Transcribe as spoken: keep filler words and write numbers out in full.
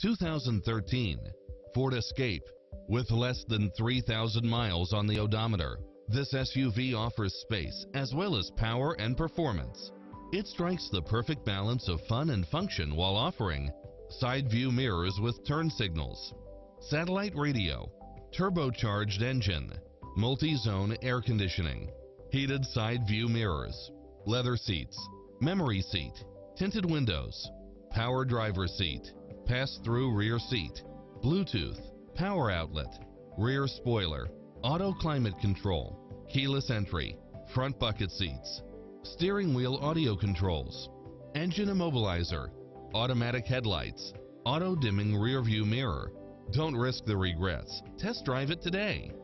two thousand thirteen Ford Escape. With less than three thousand miles on the odometer, this S U V offers space as well as power and performance. It strikes the perfect balance of fun and function while offering side view mirrors with turn signals, satellite radio, turbocharged engine, multi-zone air conditioning, heated side view mirrors, leather seats, memory seat, tinted windows, power driver seat, pass-through rear seat, Bluetooth, power outlet, rear spoiler, auto climate control, keyless entry, front bucket seats, steering wheel audio controls, engine immobilizer, automatic headlights, auto dimming rear view mirror. Don't risk the regrets. Test drive it today.